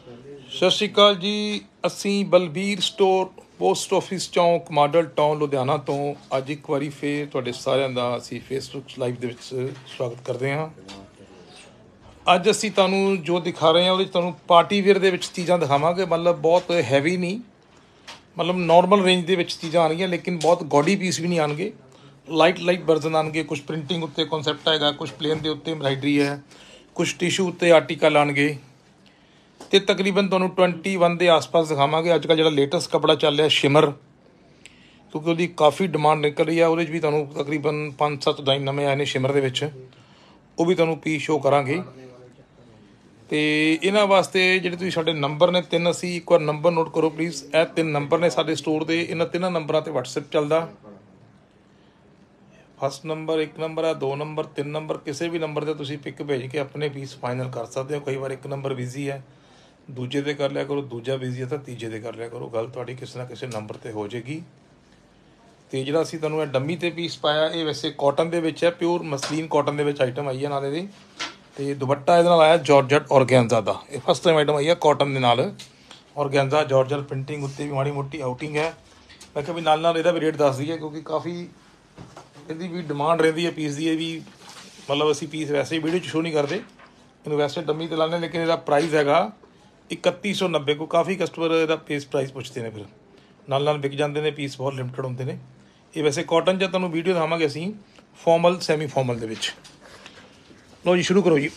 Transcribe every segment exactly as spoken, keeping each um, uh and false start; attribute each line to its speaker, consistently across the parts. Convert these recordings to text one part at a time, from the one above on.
Speaker 1: ਸਤਿ ਸ਼੍ਰੀ ਅਕਾਲ ਜੀ। ਅਸੀਂ Balbir store post office ਚੌਂਕ ਮਾਡਲ ਟਾਊਨ ਲੁਧਿਆਣਾ ਤੋਂ ਅੱਜ ਇੱਕ ਵਾਰੀ ਫੇਰ ਤੁਹਾਡੇ ਸਾਰਿਆਂ ਦਾ ਅਸੀਂ ਫੇਸਬੁੱਕ ਲਾਈਵ ਦੇ ਵਿੱਚ ਸਵਾਗਤ ਕਰਦੇ ਹਾਂ। ਅੱਜ ਅਸੀਂ ਤੁਹਾਨੂੰ ਜੋ ਦਿਖਾ ਰਹੇ ਹਾਂ ਉਹਦੇ 'ਚ ਤੁਹਾਨੂੰ ਪਾਰਟੀ ਵੇਅਰ ਦੇ ਵਿੱਚ ਚੀਜ਼ਾਂ ਦਿਖਾਵਾਂਗੇ। ਮਤਲਬ ਬਹੁਤ ਹੈਵੀ ਨਹੀਂ, ਮਤਲਬ ਨੋਰਮਲ ਰੇਂਜ ਦੇ ਵਿੱਚ ਚੀਜ਼ਾਂ ਆਉਣਗੀਆਂ, ਲੇਕਿਨ ਬਹੁਤ ਗੌਡੀ ਪੀਸ ਵੀ ਨਹੀਂ ਆਉਣਗੇ। ਲਾਈਟ ਲਾਈਟ ਵਰਜ਼ਨ ਆਉਣਗੇ। ਕੁਛ ਪ੍ਰਿੰਟਿੰਗ ਉੱਤੇ ਕਨਸੈਪਟ ਹੈਗਾ, ਕੁਛ ਪਲੇਨ ਦੇ ਉੱਤੇ ਐਮਬਰਾਇਡਰੀ ਹੈ, ਕੁਛ ਟਿਸ਼ੂ ਉੱਤੇ ਆਰਟੀਕਲ ਆਉਣਗੇ ਅਤੇ ਤਕਰੀਬਨ ਤੁਹਾਨੂੰ ਟਵੈਂਟੀ ਵਨ ਦੇ ਆਸ ਪਾਸ ਦਿਖਾਵਾਂਗੇ। ਅੱਜ ਕੱਲ੍ਹ ਜਿਹੜਾ ਲੇਟੈਸਟ ਕੱਪੜਾ ਚੱਲ ਰਿਹਾ ਸ਼ਿਮਰ, ਕਿਉਂਕਿ ਉਹਦੀ ਕਾਫੀ ਡਿਮਾਂਡ ਨਿਕਲ ਰਹੀ ਆ। ਉਹਦੇ 'ਚ ਵੀ ਤੁਹਾਨੂੰ ਤਕਰੀਬਨ ਪੰਜ ਸੱਤ ਡਿਜ਼ਾਈਨ ਨਵੇਂ ਆਏ ਨੇ ਸ਼ਿਮਰ ਦੇ ਵਿੱਚ, ਉਹ ਵੀ ਤੁਹਾਨੂੰ ਪੀਸ ਸ਼ੋਅ ਕਰਾਂਗੇ। ਅਤੇ ਇਹਨਾਂ ਵਾਸਤੇ ਜਿਹੜੇ ਤੁਸੀਂ ਸਾਡੇ ਨੰਬਰ ਨੇ ਤਿੰਨ, ਅਸੀਂ ਇੱਕ ਵਾਰ ਨੰਬਰ ਨੋਟ ਕਰੋ ਪਲੀਜ਼। ਇਹ ਤਿੰਨ ਨੰਬਰ ਨੇ ਸਾਡੇ ਸਟੋਰ ਦੇ। ਇਹਨਾਂ ਤਿੰਨਾਂ ਨੰਬਰਾਂ 'ਤੇ ਵਟਸਐਪ ਚੱਲਦਾ। ਫਸਟ ਨੰਬਰ ਇੱਕ ਨੰਬਰ ਹੈ, ਦੋ ਨੰਬਰ ਤਿੰਨ ਨੰਬਰ। ਕਿਸੇ ਵੀ ਨੰਬਰ 'ਤੇ ਤੁਸੀਂ ਪਿਕ ਭੇਜ ਕੇ ਆਪਣੇ ਪੀਸ ਫਾਈਨਲ ਕਰ ਸਕਦੇ ਹੋ। ਕਈ ਵਾਰ ਇੱਕ ਨੰਬਰ ਬਿਜ਼ੀ ਹੈ, ਦੂਜੇ 'ਤੇ ਕਰ ਲਿਆ ਕਰੋ, ਦੂਜਾ ਬਿਜ਼ੀ ਹੈ ਤਾਂ ਤੀਜੇ 'ਤੇ ਕਰ ਲਿਆ ਕਰੋ। ਗੱਲ ਤੁਹਾਡੀ ਕਿਸੇ ਨਾ ਕਿਸੇ ਨੰਬਰ 'ਤੇ ਹੋ ਜਾਏਗੀ। ਅਤੇ ਜਿਹੜਾ ਅਸੀਂ ਤੁਹਾਨੂੰ ਇਹ ਡੰਮੀ 'ਤੇ ਪੀਸ ਪਾਇਆ, ਇਹ ਵੈਸੇ ਕਾਟਨ ਦੇ ਵਿੱਚ ਹੈ, ਪਿਓਰ ਮਸਲੀਨ ਕਾਟਨ ਦੇ ਵਿੱਚ ਆਈਟਮ ਆਈ ਹੈ ਨਾਲ ਇਹਦੀ। ਅਤੇ ਦੁਪੱਟਾ ਇਹਦੇ ਨਾਲ ਆਇਆ ਜਾਰਜਟ ਔਰਗੈਂਜ਼ਾ ਦਾ। ਇਹ ਫਸਟ ਟਾਈਮ ਆਈਟਮ ਆਈ ਹੈ ਕਾਟਨ ਦੇ ਨਾਲ ਔਰਗੈਂਜ਼ਾ ਜਾਰਜਟ ਪ੍ਰਿੰਟਿੰਗ ਉੱਤੇ ਵੀ ਮਾੜੀ ਮੋਟੀ ਆਊਟਿੰਗ ਹੈ। ਮੈਂ ਕਿਹਾ ਵੀ ਨਾਲ ਨਾਲ ਇਹਦਾ ਵੀ ਰੇਟ ਦੱਸ ਦਈਏ, ਕਿਉਂਕਿ ਕਾਫੀ ਇਹਦੀ ਵੀ ਡਿਮਾਂਡ ਰਹਿੰਦੀ ਹੈ ਪੀਸ ਦੀ। ਇਹ ਵੀ ਮਤਲਬ ਅਸੀਂ ਪੀਸ ਵੈਸੇ ਵੀਡੀਓ 'ਚ ਸ਼ੋਅ ਨਹੀਂ ਕਰਦੇ, ਇਹਨੂੰ ਵੈਸੇ ਡੰਮੀ 'ਤੇ ਲਾਉਂਦੇ, ਲੇਕਿਨ ਇਹਦਾ ਪ੍ਰਾਈਸ ਹੈਗਾ ਇਕੱਤੀ ਸੌ ਨੱਬੇ। ਕੋ ਕਾਫੀ ਕਸਟਮਰ ਇਹਦਾ ਪੀਸ ਪ੍ਰਾਈਸ ਪੁੱਛਦੇ ਨੇ, ਫਿਰ ਨਾਲ ਨਾਲ ਵਿਕ ਜਾਂਦੇ ਨੇ। ਪੀਸ ਬਹੁਤ ਲਿਮਟਡ ਹੁੰਦੇ ਨੇ। ਇਹ ਵੈਸੇ ਕਾਟਨ 'ਚ ਤੁਹਾਨੂੰ ਵੀਡੀਓ ਦਿਖਾਵਾਂਗੇ ਅਸੀਂ ਫੋਰਮਲ ਸੈਮੀ ਫੋਰਮਲ ਦੇ ਵਿੱਚ। ਲਓ ਜੀ, ਸ਼ੁਰੂ ਕਰੋ ਜੀ।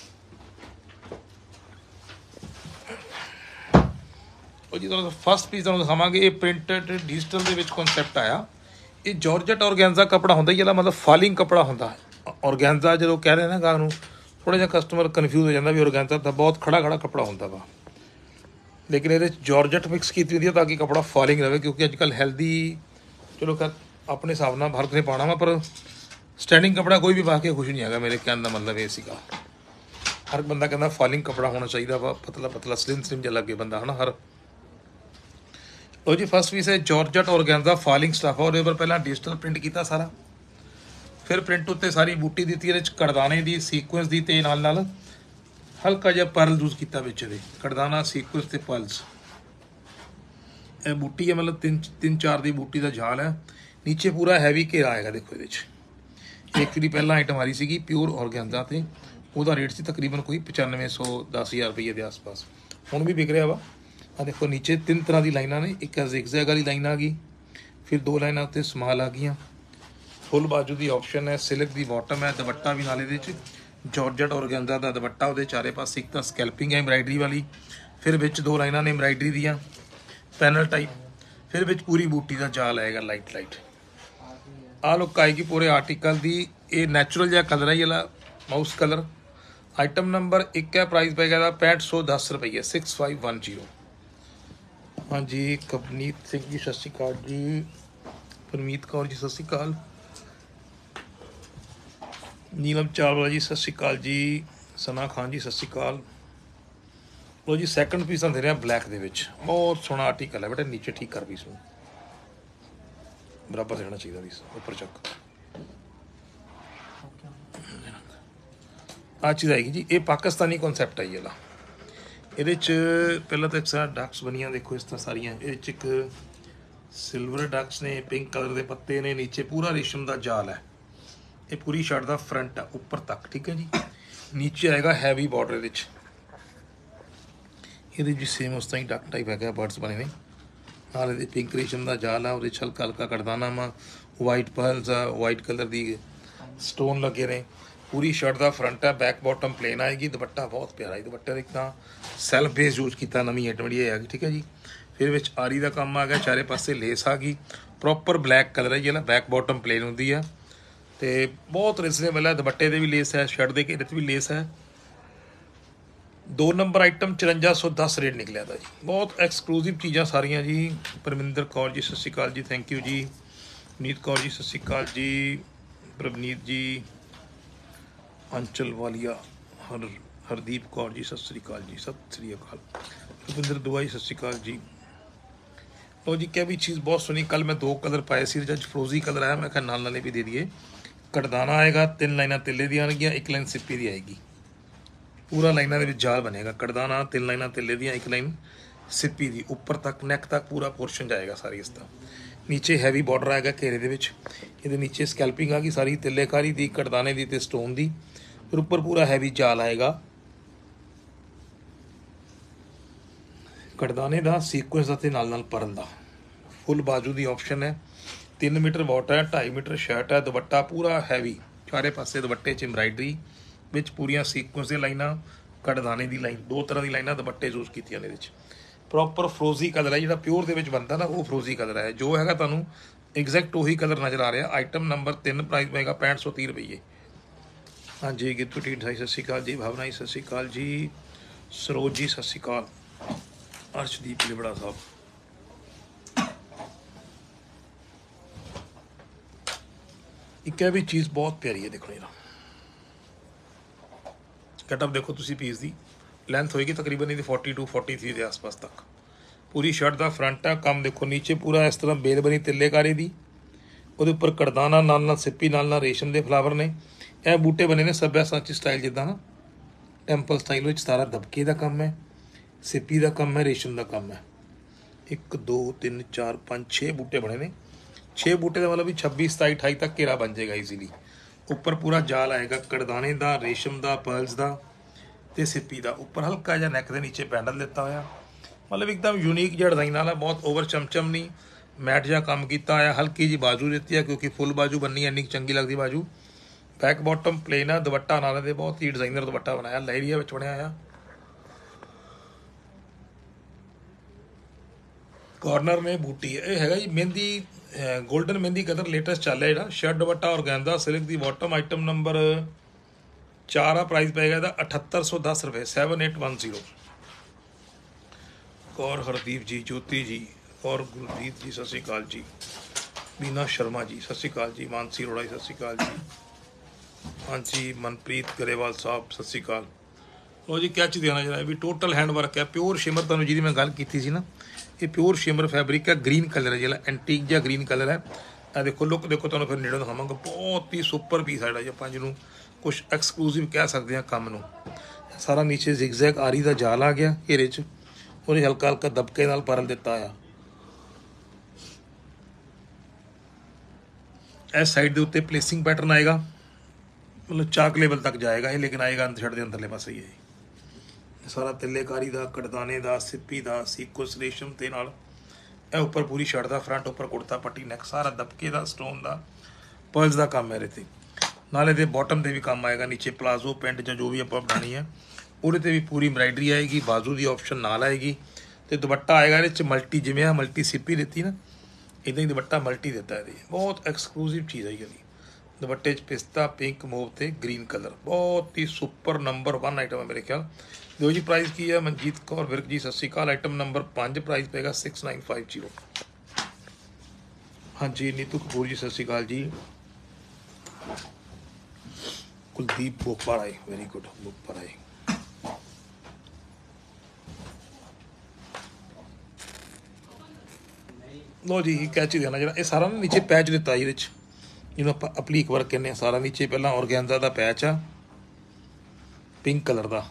Speaker 1: ਉਹ ਜੀ ਤੁਹਾਨੂੰ ਫਸਟ ਪੀਸ ਤੁਹਾਨੂੰ ਦਿਖਾਵਾਂਗੇ। ਇਹ ਪ੍ਰਿੰਟਡ ਡਿਜੀਟਲ ਦੇ ਵਿੱਚ ਕਨਸੈਪਟ ਆਇਆ। ਇਹ ਜਾਰਜਟ ਔਰਗੈਂਜ਼ਾ ਕੱਪੜਾ ਹੁੰਦਾ, ਜਿਹੜਾ ਮਤਲਬ ਫਾਲਿੰਗ ਕੱਪੜਾ ਹੁੰਦਾ। ਔਰਗੈਂਜ਼ਾ ਜਦੋਂ ਕਹਿ ਰਹੇ ਨਾ ਗਾਹ ਨੂੰ, ਥੋੜ੍ਹਾ ਜਿਹਾ ਕਸਟਮਰ ਕਨਫਿਊਜ਼ ਹੋ ਜਾਂਦਾ ਵੀ ਔਰਗੈਂਜ਼ਾ ਤਾਂ ਬਹੁਤ ਖੜਾ ਖੜਾ ਕੱਪੜਾ ਹੁੰਦਾ ਵਾ, ਲੇਕਿਨ ਇਹਦੇ 'ਚ ਜਾਰਜਟ ਮਿਕਸ ਕੀਤੀ ਹੁੰਦੀ ਹੈ ਤਾਂ ਕਿ ਕੱਪੜਾ ਫਾਲਿੰਗ ਰਹੇ। ਕਿਉਂਕਿ ਅੱਜ ਕੱਲ੍ਹ ਹੈਲਦੀ, ਚਲੋ ਖੈਰ ਆਪਣੇ ਹਿਸਾਬ ਨਾਲ ਹਰ ਕਿਸੇ ਪਾਉਣਾ ਵਾ, ਪਰ ਸਟੈਂਡਿੰਗ ਕੱਪੜਾ ਕੋਈ ਵੀ ਪਾ ਕੇ ਖੁਸ਼ ਨਹੀਂ ਹੈਗਾ। ਮੇਰੇ ਕਹਿਣ ਦਾ ਮਤਲਬ ਇਹ ਸੀਗਾ, ਹਰ ਬੰਦਾ ਕਹਿੰਦਾ ਫਾਲਿੰਗ ਕੱਪੜਾ ਹੋਣਾ ਚਾਹੀਦਾ ਵਾ, ਪਤਲਾ ਪਤਲਾ ਸਲਿਮ ਸਲਿਮ ਜਿਹਾ ਲੱਗੇ ਬੰਦਾ, ਹੈ ਨਾ ਹਰ। ਉਹ ਜੀ ਫਸਟ ਪੀਸ ਹੈ ਜਾਰਜਟ ਔਰਗੈਂਜ਼ਾ ਫਾਲਿੰਗ ਸਟੱਫ। ਉਹਦੇ ਉੱਪਰ ਪਹਿਲਾਂ ਡਿਜੀਟਲ ਪ੍ਰਿੰਟ ਕੀਤਾ ਸਾਰਾ, ਫਿਰ ਪ੍ਰਿੰਟ ਉੱਤੇ ਸਾਰੀ ਬੂਟੀ ਦਿੱਤੀ ਇਹਦੇ 'ਚ ਕੜਦਾਨੇ ਦੀ, ਸੀਕੁਐਂਸ ਦੀ, ਅਤੇ ਨਾਲ ਨਾਲ ਹਲਕਾ ਜਿਹਾ ਪਰਲ ਯੂਜ਼ ਕੀਤਾ ਵਿੱਚ ਇਹਦੇ। ਕੜਦਾਨਾ, ਸੀਕੁਐਂਸ ਅਤੇ ਪਰਲਸ। ਇਹ ਬੂਟੀ ਹੈ, ਮਤਲਬ ਤਿੰਨ ਤਿੰਨ ਚਾਰ ਦੀ ਬੂਟੀ ਦਾ ਜਾਲ ਹੈ। ਨੀਚੇ ਪੂਰਾ ਹੈਵੀ ਘੇਰਾ ਆਏਗਾ। ਦੇਖੋ ਇਹਦੇ 'ਚ ਇੱਕ ਜਿਹੜੀ ਪਹਿਲਾਂ ਆਈਟਮ ਆ ਰਹੀ ਸੀਗੀ ਪਿਓਰ ਔਰਗੈਂਜ਼ਾ, ਅਤੇ ਉਹਦਾ ਰੇਟ ਸੀ ਤਕਰੀਬਨ ਕੋਈ ਪਚਾਨਵੇਂ ਸੌ ਦਸ ਹਜ਼ਾਰ ਰੁਪਈਏ ਦੇ ਆਸ ਪਾਸ। ਹੁਣ ਵੀ ਵਿਕ ਰਿਹਾ ਵਾ। ਆਹ ਦੇਖੋ ਨੀਚੇ ਤਿੰਨ ਤਰ੍ਹਾਂ ਦੀ ਲਾਈਨਾਂ ਨੇ। ਇੱਕ ਜ਼ਿਗਜ਼ੈਗ ਵਾਲੀ ਲਾਈਨ ਆ ਗਈ, ਫਿਰ ਦੋ ਲਾਈਨਾਂ ਉੱਤੇ ਸਮਾਲ ਆ ਗਈਆਂ। ਫੁੱਲ ਬਾਜੂ ਦੀ ਆਪਸ਼ਨ ਹੈ, ਸਿਲਕ ਦੀ ਬਾਟਮ ਹੈ। ਦੁਪੱਟਾ ਵੀ ਨਾਲ ਇਹਦੇ 'ਚ ਜਾਰਜਟ ਔਰਗੈਂਜ਼ਾ ਦਾ ਦੁਪੱਟਾ। ਉਹਦੇ ਚਾਰੇ ਪਾਸੇ ਇੱਕ ਤਾਂ ਸਕੈਲਪਿੰਗ ਹੈ ਐਮਬਰਾਇਡਰੀ ਵਾਲੀ, ਫਿਰ ਵਿੱਚ ਦੋ ਲਾਈਨਾਂ ਨੇ ਐਮਬਰਾਇਡਰੀ ਦੀਆਂ ਪੈਨਲ ਟਾਈਪ, ਫਿਰ ਵਿੱਚ ਪੂਰੀ ਬੂਟੀ ਦਾ ਜਾਲ ਆਏਗਾ ਲਾਈਟ ਲਾਈਟ। ਆਹ ਲੁੱਕ ਆਏਗੀ ਪੂਰੇ ਆਰਟੀਕਲ ਦੀ। ਇਹ ਨੈਚੁਰਲ ਜਿਹਾ ਕਲਰ ਹੈ, ਇਹ ਵਾਲਾ ਮਾਊਸ ਕਲਰ। ਆਈਟਮ ਨੰਬਰ ਇੱਕ ਹੈ, ਪ੍ਰਾਈਸ ਪਏਗਾ ਇਹਦਾ ਪੈਂਹਠ ਸੌ ਦਸ ਰੁਪਈਏ, ਸਿਕਸ ਫਾਈਵ ਵਨ ਜੀਰੋ। ਹਾਂਜੀ, ਕਵਨੀਤ ਸਿੰਘ ਜੀ ਸਤਿ ਸ਼੍ਰੀ ਅਕਾਲ ਜੀ। ਪਰਮੀਤ ਕੌਰ ਜੀ ਸਤਿ ਸ਼੍ਰੀ ਅਕਾਲ। ਨੀਲਮ ਚਾਵਲਾ ਜੀ ਸਤਿ ਸ਼੍ਰੀ ਅਕਾਲ ਜੀ। ਸਨਾ ਖਾਨ ਜੀ ਸਤਿ ਸ਼੍ਰੀ ਅਕਾਲ। ਲੋ ਜੀ, ਸੈਕਿੰਡ ਪੀਸ ਦੇ ਰਿਹਾ ਬਲੈਕ ਦੇ ਵਿੱਚ। ਬਹੁਤ ਸੋਹਣਾ ਆਰਟੀਕਲ ਹੈ ਬੇਟਾ। ਨੀਚੇ ਠੀਕ ਕਰ ਪੀਸ ਨੂੰ, ਬਰਾਬਰ ਰਹਿਣਾ ਚਾਹੀਦਾ ਪੀਸ, ਉੱਪਰ ਚੱਕ। ਆਹ ਚੀਜ਼ ਆਏਗੀ ਜੀ। ਇਹ ਪਾਕਿਸਤਾਨੀ ਕਨਸੈਪਟ ਆਈ ਇਹਦਾ। ਇਹਦੇ 'ਚ ਪਹਿਲਾਂ ਤਾਂ ਇੱਕ ਸਾਰਾ ਡਕਸ ਬਣੀਆਂ, ਦੇਖੋ ਇਸ ਤਰ੍ਹਾਂ ਸਾਰੀਆਂ। ਇਹਦੇ 'ਚ ਇੱਕ ਸਿਲਵਰ ਡਕਸ ਨੇ, ਪਿੰਕ ਕਲਰ ਦੇ ਪੱਤੇ ਨੇ, ਨੀਚੇ ਪੂਰਾ ਰੇਸ਼ਮ ਦਾ ਜਾਲ ਹੈ। ਇਹ ਪੂਰੀ ਸ਼ਰਟ ਦਾ ਫਰੰਟ ਆ ਉੱਪਰ ਤੱਕ, ਠੀਕ ਹੈ ਜੀ। ਨੀਚੇ ਆਏਗਾ ਹੈਵੀ ਬਾਰਡਰ ਇਹਦੇ 'ਚ। ਇਹਦੇ 'ਚ ਸੇਮ ਉਸ ਤਰ੍ਹਾਂ ਹੀ ਡਕ ਟਾਈਪ ਹੈਗਾ, ਬਰਡਸ ਬਣੇ ਨੇ। ਨਾਲ ਇਹਦੇ ਪਿੰਕ ਰੇਸ਼ਮ ਦਾ ਜਾਲ ਆ, ਉਹਦੇ 'ਚ ਹਲਕਾ ਹਲਕਾ ਕੜਦਾਨਾ ਵਾ, ਵਾਈਟ ਪਰਲਸ ਆ, ਵਾਈਟ ਕਲਰ ਦੀ ਸਟੋਨ ਲੱਗੇ ਨੇ। ਪੂਰੀ ਸ਼ਰਟ ਦਾ ਫਰੰਟ ਹੈ। ਬੈਕ ਬਾਟਮ ਪਲੇਨ ਆਏਗੀ। ਦੁਪੱਟਾ ਬਹੁਤ ਪਿਆਰਾ ਹੈ। ਦੁਪੱਟੇ ਦਾ ਇੱਕ ਤਾਂ ਸੈਲਫ ਬੇਸ ਯੂਜ਼ ਕੀਤਾ, ਨਵੀਂ ਆਈਟਮ ਜਿਹੜੀ ਹੈਗੀ, ਠੀਕ ਹੈ ਜੀ। ਫਿਰ ਵਿੱਚ ਆਰੀ ਦਾ ਕੰਮ ਆ ਗਿਆ, ਚਾਰੇ ਪਾਸੇ ਲੇਸ ਆ ਗਈ। ਪ੍ਰੋਪਰ ਬਲੈਕ ਕਲਰ ਹੈ ਜਿਹੜਾ। ਬੈਕ ਬਾਟਮ ਪਲੇਨ ਹੁੰਦੀ ਆ, ਅਤੇ ਬਹੁਤ ਰੀਜ਼ਨੇਬਲ ਹੈ। ਦੁਪੱਟੇ 'ਤੇ ਵੀ ਲੇਸ ਹੈ, ਸ਼ਰਟ ਦੇ ਘੇਰੇ 'ਤੇ ਵੀ ਲੇਸ ਹੈ। ਦੋ ਨੰਬਰ ਆਈਟਮ ਚੁਰੰਜਾ ਸੌ ਦਸ ਰੇਟ ਨਿਕਲਿਆ ਤਾ ਜੀ। ਬਹੁਤ ਐਕਸਕਲੂਸਿਵ ਚੀਜ਼ਾਂ ਸਾਰੀਆਂ ਜੀ। ਪਰਮਿੰਦਰ ਕੌਰ ਜੀ ਸਤਿ ਸ਼੍ਰੀ ਅਕਾਲ ਜੀ, ਥੈਂਕ ਯੂ ਜੀ। ਨੀਤ ਕੌਰ ਜੀ ਸਤਿ ਸ਼੍ਰੀ ਅਕਾਲ ਜੀ। ਪ੍ਰਵਨੀਤ ਜੀ, ਅੰਚਲ ਵਾਲੀਆ, ਹਰ ਹਰਦੀਪ ਕੌਰ ਜੀ ਸਤਿ ਸ਼੍ਰੀ ਅਕਾਲ ਜੀ, ਸਤਿ ਸ਼੍ਰੀ ਅਕਾਲ। ਰੁਪਿੰਦਰ ਦੁਆ ਜੀ ਸਤਿ ਸ਼੍ਰੀ ਅਕਾਲ ਜੀ। ਲਓ ਜੀ, ਕਿਆ ਵੀ ਚੀਜ਼ ਬਹੁਤ ਸੋਹਣੀ। ਕੱਲ੍ਹ ਮੈਂ ਦੋ ਕਲਰ ਪਾਏ ਸੀ, ਅੱਜ ਫਰੋਜ਼ੀ ਕਲਰ ਆਇਆ, ਮੈਂ ਕਿਹਾ ਨਾਲ ਨਾਲੇ ਵੀ ਦੇ ਦਈਏ। ਕੜਦਾਨਾ ਆਏਗਾ, ਤਿੰਨ ਲਾਈਨਾਂ ਤਿੱਲੇ ਦੀਆਂ ਆਉਣਗੀਆਂ, ਇੱਕ ਲਾਈਨ ਸਿੱਪੀ ਦੀ ਆਏਗੀ। पूरा लाइना ਦੇ ਵਿੱਚ ਜਾਲ ਬਣੇਗਾ ਕੜਦਾਨਾ ਤਿੰਨ ਲਾਈਨਾਂ ਤਿੱਲੇ ਦੀਆਂ ਇੱਕ ਲਾਈਨ ਸਿੱਪੀ ਦੀ ਉੱਪਰ ਤੱਕ ਨੈਕ ਤੱਕ ਪੂਰਾ ਪੋਰਸ਼ਨ ਜਾਏਗਾ ਸਾਰੀ ਇਸ ਦਾ नीचे हैवी बॉर्डर आएगा घेरे ਦੇ ਵਿੱਚ ਇਹਦੇ नीचे स्कैल्पिंग आ गई सारी ਤਿੱਲੇਕਾਰੀ ਦੀ ਕੜਦਾਨੇ ਦੀ ਤੇ ਸਟੋਨ ਦੀ ਫਿਰ ਉੱਪਰ ਪੂਰਾ हैवी ਜਾਲ ਆਏਗਾ ਕੜਦਾਨੇ ਦਾ ਸੀਕੁਐਂਸ ਦਾ ਤੇ ਨਾਲ ਨਾਲ ਪਰਲ ਦਾ ਫੁੱਲ ਬਾਜੂ ਦੀ ਆਪਸ਼ਨ ਹੈ तीन मीटर वॉट है ढाई मीटर शर्ट है दुपट्टा पूरा हैवी चारे पासे दुपट्टे च एम्ब्राइडरी विच पूरियां सीक्वेंस दी लाइनां कड़दाने दी लाइन दो तरह दी लाइनां दुपट्टे यूज़ कीतियां ने विच प्रॉपर फ्रोजी कलर है जिहड़ा प्योर दे विच बनदा ना वो फ्रोजी कलर है जो हैगा तुहानूं एग्जैक्ट उही कलर नज़र आ रहा आइटम नंबर तीन प्राइस पेगा पैंठ सौ तीह रुपये हाँ जी गित्तू टीट भाई सत श्री अकाल जी भावना जी सत श्री अकाल जी सरोज जी सत श्री अकाल अर्शदीप लिबड़ा साहब एक है भी चीज़ बहुत प्यारी है देखो यार कटअप देखो तुसी पीस दी लेंथ होएगी तकरीबन ये फोर्टी टू फोर्टी थ्री के आस पास तक पूरी शर्ट का फ्रंट है कम देखो नीचे पूरा इस तरह बेल बनी तिल्लेकारी दी ਉਹਦੇ ਉੱਪਰ ਕੜਦਾਨਾ ਨਾਲ ਨਾਲ ਸਿੱਪੀ ਨਾਲ ਨਾਲ ਰੇਸ਼ਮ ਦੇ ਫਲਾਵਰ ਨੇ ਇਹ ਬੂਟੇ ਬਣੇ ਨੇ ਸੱਭਿਆ ਸਾਂਚੀ ਸਟਾਈਲ ਜਿੱਦਾਂ ਨਾ ਟੈਂਪਲ ਸਟਾਈਲ ਵਿੱਚ ਸਾਰਾ ਦਬਕੇ ਦਾ ਕੰਮ ਹੈ ਸਿੱਪੀ ਦਾ ਕੰਮ ਹੈ ਰੇਸ਼ਮ ਦਾ ਕੰਮ ਹੈ ਇੱਕ ਦੋ ਤਿੰਨ ਚਾਰ ਪੰਜ ਛੇ ਬੂਟੇ ਬਣੇ ਨੇ छे बूटे का मतलब भी छब्बीस सताई अठाई तक घेरा बन जाएगा ईजीली उपर पूरा जाल आएगा कड़दाने का रेशम का पर्ल्स का तो सिप्पी का उपर हल्का जहा नैक के नीचे पैंडल दिता होया मतलब एकदम यूनीक जहा डिजाइन वाला बहुत ओवर चमचम नहीं मैट जहा काम किया है हल्की जी बाजू देती है क्योंकि फुल बाजू बननी है इन्नी चंगी लगती बाजू बैक बॉटम प्लेन है दुपट्टा नाल दे बहुत ही डिजाइनर दुपट्टा बनाया लहरिया में बनाया कॉर्नर ने बूटी है है जी मेहंदी गोल्डन मेहंदी कलर लेटेस्ट चल रहा है शर्ट दुपट्टा ऑर्गेन्जा सिल्क की बॉटम आइटम नंबर चार आ प्राइस पेगा इसका अठहत्तर सौ दस रुपये सैवन एट वन जीरो और हरदीप जी ज्योति जी और गुरदीप जी सत श्री अकाल जी बीना शर्मा जी सत श्री अकाल जी मानसी अरोड़ा जी सत श्री अकाल जी हाँ जी मनप्रीत गरेवाल साहब सत श्री अकाल लो जी क्या चीज़ देना चाहिए भी टोटल हैंड वर्क है प्योर शिमर तुहानूं जिहदी मैं गल कीती सी ना ये प्योर शिमर फैब्रिक है ग्रीन कलर है जिहड़ा एंटीक जहा ग्रीन कलर है आ देखो लुक देखो तुहानूं फिर नेड़ों दिखावांगा बहुत ही सुपर पीस है जिहड़ा आपां जिहनूं कुछ एक्सक्लूसिव कह सकते हैं काम नूं सारा नीचे जिगजैग आरी का जाल आ गया घेरे च और हल्का हल्का दबके नाल परल दिता है इस साइड के उत्ते प्लेसिंग पैटर्न आएगा मतलब चाक लेवल तक जाएगा ये लेकिन आएगा शर्ट के अंदरले पासे ही है सारा तिल्लेकारी का कड़दाने का सिप्पी का सीक्वेंस रेशम के नाल उपर पूरी शर्ट का फ्रंट उपर कुर्ता पट्टी नैक सारा दबके का स्टोन का पर्ल्स का काम है ये नाले दे बॉटम से भी काम आएगा नीचे प्लाजो पेंट या जो भी आप बनानी है वो भी पूरी एम्ब्राइडरी आएगी बाजू की ऑप्शन नाल आएगी तो दुपट्टा आएगा ये मल्टी जिमें मल्टी सिप्पी देती ना इदा ही दुपट्टा मल्टी देता है बहुत एक्सक्लूसिव चीज़ है ये दुपट्टे च पिस्ता पिंक मोव ते ग्रीन कलर बहुत ही सुपर नंबर वन आइटम है मेरे ख्याल दो जी प्राइस की है मनजीत कौर विर्क जी सत श्री अकाल आइटम नंबर पाँच प्राइस पेगा सिक्स नाइन फाइव जीरो हाँ जी नीतू कपूर जी सत श्री अकाल जी कुलदीप बोपर आए वेरी गुड बोपर आए लो जी कैच देना जरा ये सारा ना नीचे पैच दिता है जिन्होंने आप अपलीक वर्क कहने सारा नीचे पहला ऑर्गेन्जा का पैच आ पिंक कलर का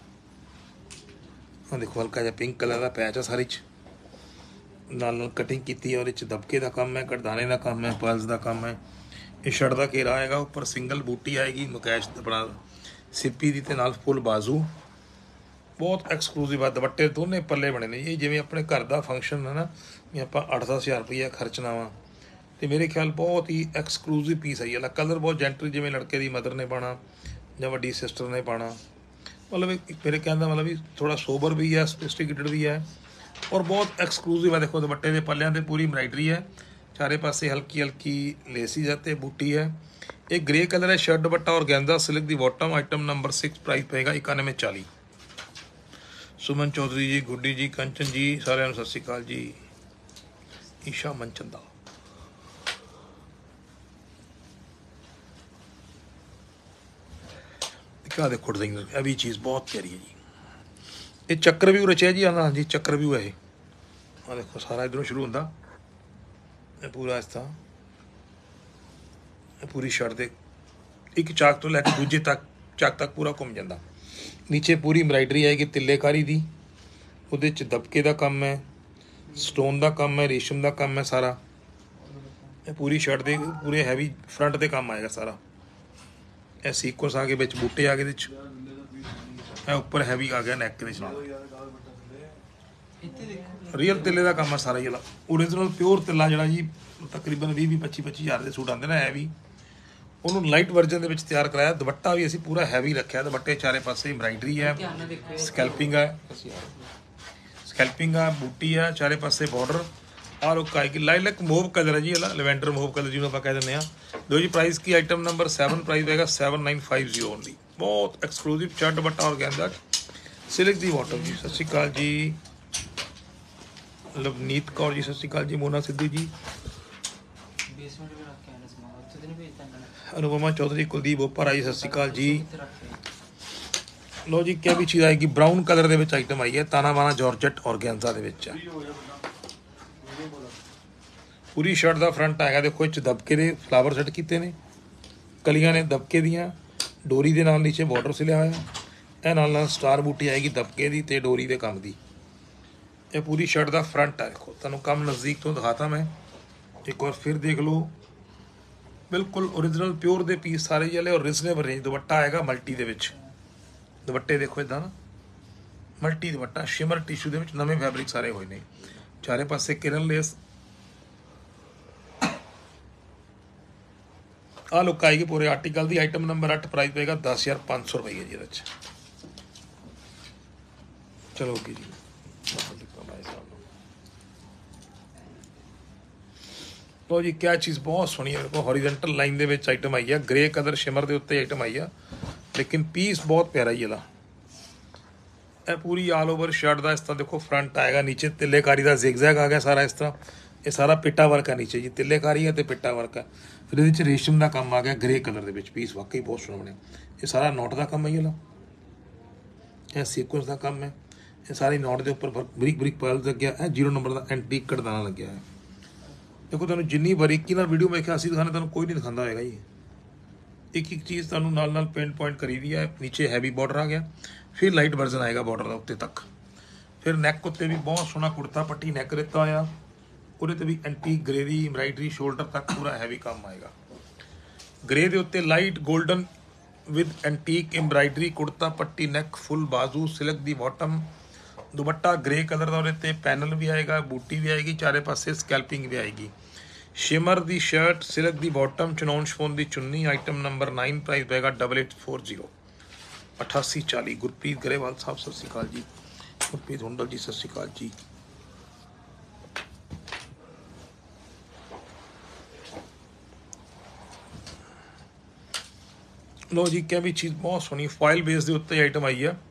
Speaker 1: हाँ देखो हल्का जहा पिंक कलर का पैच है सारी च नाल नाल कटिंग की और दबके का काम है कड़दाने का काम है पर्ल्स का काम है ये शर्ट का घेरा आएगा उपर सिंगल बूटी आएगी मुकैश अपना सिप्पी दी ते नाल फुल बाजू बहुत एक्सक्लूसिव है दुपट्टे दोनों पल्ले बने ने ये जिवें अपने घर का फंक्शन है ना भी आप अठ दस हज़ार रुपया खर्चना वा तो मेरे ख्याल बहुत ही एक्सक्लूसिव पीस है ये कलर बहुत जेंटल जिवें लड़के की मदर ने पाना या वड्डी सिस्टर ने पाना मतलब मेरे कहने का मतलब भी थोड़ा सोबर भी है सोफिस्टिकेटेड भी है और बहुत एक्सक्लूसिव है देखो दुपट्टे के पल्लियां ते पूरी एम्ब्राइडरी है चारे पासे हल्की हल्की लेसी जाते बूटी है एक ग्रे कलर है शर्ट दुपट्टा और गेंदा सिल्क की bottom item number six price पेगा इक्यानवे चाली सुमन चौधरी जी गुड्डी जी कंचन जी सारे सत श्री अकाल जी ईशा मनचंदा क्या देखो डिजाइनर अभी चीज़ बहुत प्यारी है जी ये चक्र व्यू रचा जी हाँ जी चक्र व्यू है ये हाँ देखो सारा इधरों शुरू होंदा पूरा इस तरह पूरी शर्ट दे एक चाक तो लैके दूजे तक चाक तक पूरा घूम जाता नीचे पूरी एम्ब्राइडरी आएगी तिल्लेकारी दी, ਉਹਦੇ 'ਚ ਦਬਕੇ ਦਾ ਕੰਮ ਹੈ, ਸਟੋਨ ਦਾ ਕੰਮ ਹੈ, ਰੇਸ਼ਮ ਦਾ ਕੰਮ ਹੈ ਸਾਰਾ। ਇਹ ਪੂਰੀ ਸ਼ਰਟ ਦੇ ਪੂਰੇ ਹੈਵੀ ਫਰੰਟ ਤੇ ਕੰਮ ਆਏਗਾ ਸਾਰਾ। ਇਹ ਸੀਕੁਐਂਸ ਆ ਗਏ, ਵਿੱਚ ਬੂਟੇ ਆ ਗਏ ਇਹਦੇ 'ਚ। ਇਹ ਉੱਪਰ ਹੈਵੀ ਆ ਗਿਆ ਨੈਕ ਦੇ ਨਾਲ। ਰੀਅਲ ਤਿੱਲੇ ਦਾ ਕੰਮ ਹੈ ਸਾਰਾ ਜਿਹੜਾ ਓਰੀਜਨਲ ਪਿਓਰ ਤਿੱਲਾ ਜਿਹੜਾ ਜੀ ਤਕਰੀਬਨ ਵੀਹ ਵੀਹ ਪੱਚੀ ਪੱਚੀ ਹਜ਼ਾਰ ਦੇ ਸੂਟ ਆਉਂਦੇ ਨੇ ਹੈਵੀ, ਉਹਨੂੰ ਲਾਈਟ ਵਰਜਨ ਦੇ ਵਿੱਚ ਤਿਆਰ ਕਰਾਇਆ। ਦੁਪੱਟਾ ਵੀ ਅਸੀਂ ਪੂਰਾ ਹੈਵੀ ਰੱਖਿਆ। ਦੁਪੱਟੇ ਚਾਰੇ ਪਾਸੇ ਐਮਬਰਾਇਡਰੀ ਹੈ, ਸਕੈਲਪਿੰਗ ਹੈ, ਸਕੈਲਪਿੰਗ ਆ, ਬੂਟੀ ਆ, ਚਾਰੇ ਪਾਸੇ ਬਾਰਡਰ। ਆਹ ਲੁੱਕ ਆਏਗੀ। ਲਾਈਲੈਕ ਮੋਵ ਕਲਰ ਹੈ ਜੀ, ਇਹਦਾ ਲੈਵੈਂਡਰ ਮੋਵ ਕਲਰ ਜਿਹਨੂੰ ਆਪਾਂ ਕਹਿ ਦਿੰਦੇ ਹਾਂ। ਲੋ ਜੀ ਪ੍ਰਾਈਸ ਕੀ ਆਈਟਮ ਨੰਬਰ ਸੈਵਨ, ਪ੍ਰਾਈਸ ਹੋਏਗਾ seven nine five zero only. ਬਹੁਤ ਐਕਸਕਲੂਸਿਵ ਸ਼ਰਟ ਦੁਪੱਟਾ ਔਰਗੈਂਜ਼ਾ ਸਿਲਕ ਦੀ ਬਾਟਮ ਜੀ। ਸਤਿ ਸ਼੍ਰੀ ਅਕਾਲ ਜੀ ਲਵਨੀਤ ਕੌਰ ਜੀ, ਸਤਿ ਸ਼੍ਰੀ ਅਕਾਲ ਜੀ ਮੋਨਾ ਸਿੱਧੂ ਜੀ, अनुपमा चौधरी, कुलदीप ओपर आई, सत श्री अकाल जी। लो जी क्या भी चीज़ आएगी, ब्राउन कलर के आइटम आई है, ताना बाना जॉर्जेट ऑर्गेन्जा दे विच है। पूरी शर्ट का फ्रंट आएगा, देखो इस दबके दे फ्लावर सेट किए ने, कलियां ने दबके दियां, डोरी दे नाल नीचे बॉर्डर सिलिया होया, ए नाल नाल स्टार बूटी आएगी दबके दी ते डोरी दे काम दी। ये पूरी शर्ट का फ्रंट है। देखो तुहानूं कम नज़दीक तो दिखाता मैं, एक बार फिर देख लो। बिल्कुल ओरिजिनल प्योर दे पीस सारे जले और रिजनेबल रेंज। दुपट्टा आएगा मल्टी दे विच, दुपट्टे देखो इदा ना मल्टी दुपट्टा शिमर टिशू दे विच, नवे फैब्रिक सारे होए ने, चारे पासे किरन लेस। आ लुक आएगी पूरे आर्टिकल दी। आइटम नंबर अठ, प्राइस पेगा दस हज़ार पाँच सौ रुपये जी। चलो ओके जी। लो जी क्या चीज़ बहुत सोहनी है, देखो हॉरिजेंटल लाइन दे विच आइटम आई है, ग्रे कलर शिमर दे उत्ते आइटम आई है, लेकिन पीस बहुत प्यारा ही है। यह पूरी ऑल ओवर शर्ट का इस तरह देखो फ्रंट आएगा, नीचे तिल्लेकारी का जिगजैग आ गया सारा इस तरह। ये सारा पिट्टा वर्क है नीचे जी, तिल्लेकारी है तो पिट्टा वर्क है। फिर ये रेशम का काम आ गया ग्रे कलर के, पीस वाकई बहुत सोहना बनया। ये सारा नोट का काम है, यह सीक्वेंस का काम है। ये सारी नोट के उपर बरीक बरीक पर्ल लग गया है, जीरो नंबर का एंटीक कड़दाना लग गया है। देखो तुहानूं जिन्नी बारीकी नाल वीडियो में असीं दिखाने तुहानूं कोई नहीं दिखाता होएगा जी। एक एक चीज़ तुहानूं नाल नाल पेंट पॉइंट करी दी है। नीचे हैवी बॉर्डर आ गया, फिर लाइट वर्जन आएगा बॉर्डर का उत्ते तक। फिर नैक उत्ते भी बहुत सोहना कुर्ता पट्टी नैक दिता होया, उहदे ते भी एंटीक ग्रे दी एम्ब्राइडरी, शोल्डर तक पूरा हैवी काम आएगा। ग्रे दे उत्ते light golden with antique embroidery, kurta पट्टी नैक फुल बाजू, सिल्क दी बॉटम, दुपट्टा ग्रे कलर का, उहदे पैनल भी आएगा, बूटी भी आएगी, चारे पासे स्कैल्पिंग भी आएगी। शिमर दी शर्ट, सिल्क दी बॉटम, चनौन शफोन दी चुन्नी। आइटम नंबर नाइन, प्राइस पेगा डबल एट फोर जीरो अठासी चाली। गुरप्रीत गरेवाल साहब सत श्री अकाल जी, गुरप्रीत हुंडल जी सत श्री अकाल जी। लो जी क्या भी चीज़ बहुत सोहनी फॉयल बेस के उत्ते आइटम आई है।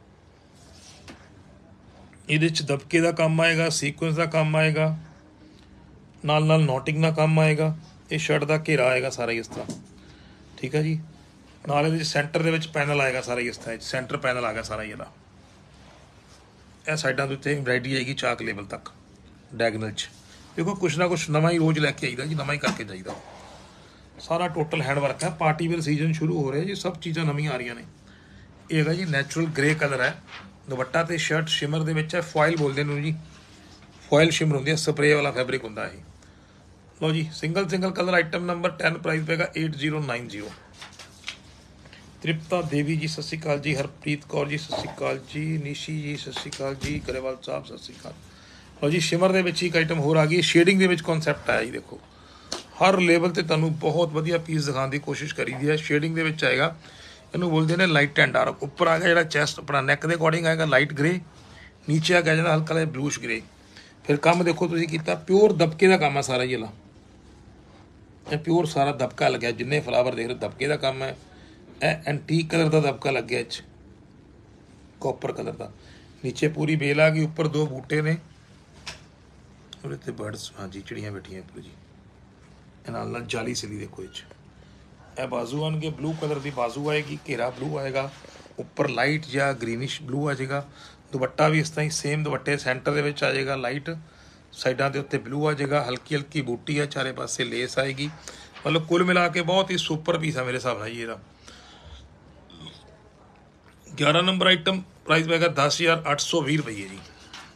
Speaker 1: ਇਹਦੇ 'ਚ ਦਬਕੇ ਦਾ ਕੰਮ ਆਏਗਾ, ਸੀਕੁਐਂਸ ਦਾ ਕੰਮ ਆਏਗਾ, ਨਾਲ ਨਾਲ ਨੋਟਿੰਗ ਦਾ ਕੰਮ ਆਏਗਾ। ਇਹ ਸ਼ਰਟ ਦਾ ਘੇਰਾ ਆਏਗਾ ਸਾਰਾ ਹੀ ਇਸ ਤਰ੍ਹਾਂ, ਠੀਕ ਹੈ ਜੀ। ਨਾਲ ਇਹਦੇ 'ਚ ਸੈਂਟਰ ਦੇ ਵਿੱਚ ਪੈਨਲ ਆਏਗਾ ਸਾਰਾ ਹੀ ਇਸ ਤਰ੍ਹਾਂ, ਸੈਂਟਰ ਪੈਨਲ ਆ ਗਿਆ ਸਾਰਾ ਹੀ ਇਹਦਾ। ਇਹ ਸਾਈਡਾਂ ਦੇ ਉੱਤੇ ਐਮਬਰਾਇਡਰੀ ਆਏਗੀ ਚਾਕ ਲੇਵਲ ਤੱਕ ਡਾਇਗਨਲ 'ਚ। ਦੇਖੋ ਕੁਛ ਨਾ ਕੁਛ ਨਵਾਂ ਹੀ ਰੋਜ਼ ਲੈ ਕੇ ਆਈਦਾ ਜੀ, ਨਵਾਂ ਹੀ ਕਰਕੇ ਜਾਈਦਾ। ਸਾਰਾ ਟੋਟਲ हैंड वर्क है। पार्टी वेयर सीजन शुरू हो रहा है जी, सब चीज़ां नवीं आ रही ने। ये हैगा जी नैचुरल ग्रे कलर है, दुपट्टा ते शर्ट शिमर दे विच है, फॉयल बोलते हैं जी, फॉयल शिमर होंदी है, स्प्रे वाला फैब्रिक होंदा है। लो जी single single colour item number ten, price पेगा eight zero nine zero. Tripta Devi ji Sat Sri Akal जी, हरप्रीत कौर जी सत श्री अकाल जी, निशी जी सत श्री अकाल जी, गरेवाल साहब सत श्री अकाल। लो जी शिमर दे विच एक आइटम होर आ गई, शेडिंग दे विच कॉन्सैप्ट आया जी। देखो हर लेवल ते तुहानूं बहुत वधिया पीस दिखाने की कोशिश करी दी है। शेडिंग दे विच आएगा, इनू बोलते हैं लाइट एंड डार्क। उपर आ गया जो चैस्ट अपना नैक के अकॉर्डिंग आएगा लाइट ग्रे, नीचे आ गया जो हल्का जिहा ब्लूश ग्रे। फिर काम देखो तुसीं कीता, प्योर दबके का काम है सारा ये ला, ये प्योर सारा दबका लग्या, जिन्ने फ्लावर देख रहे दबके का काम है। यह एंटीक कलर का दबका लग गया, इच कॉपर कलर का। नीचे पूरी बेल आ गई, उपर दो बूटे ने, और इतने बर्ड्स हाँ जी चिड़ियाँ बैठिया पूरी जी। नाल नाल जाली सिली देखो इच। यह बाजू आएंगे, ब्लू कलर की बाजू आएगी, घेरा ब्लू आएगा, उपर लाइट या ग्रीनिश ब्लू आ जाएगा। दुपट्टा भी इस तरह ही सेम दुपट्टे सेंटर दे विच आ जाएगा, लाइट साइडों के उत्ते ब्लू आ जाएगा, हल्की हल्की बूटी है, चारे पासे लेस आएगी। मतलब कुल मिला के बहुत ही सुपर पीस है मेरे हिसाब नाल। ये ग्यारह नंबर आइटम प्राइस पेगा दस हज़ार अठ सौ भी रुपये जी।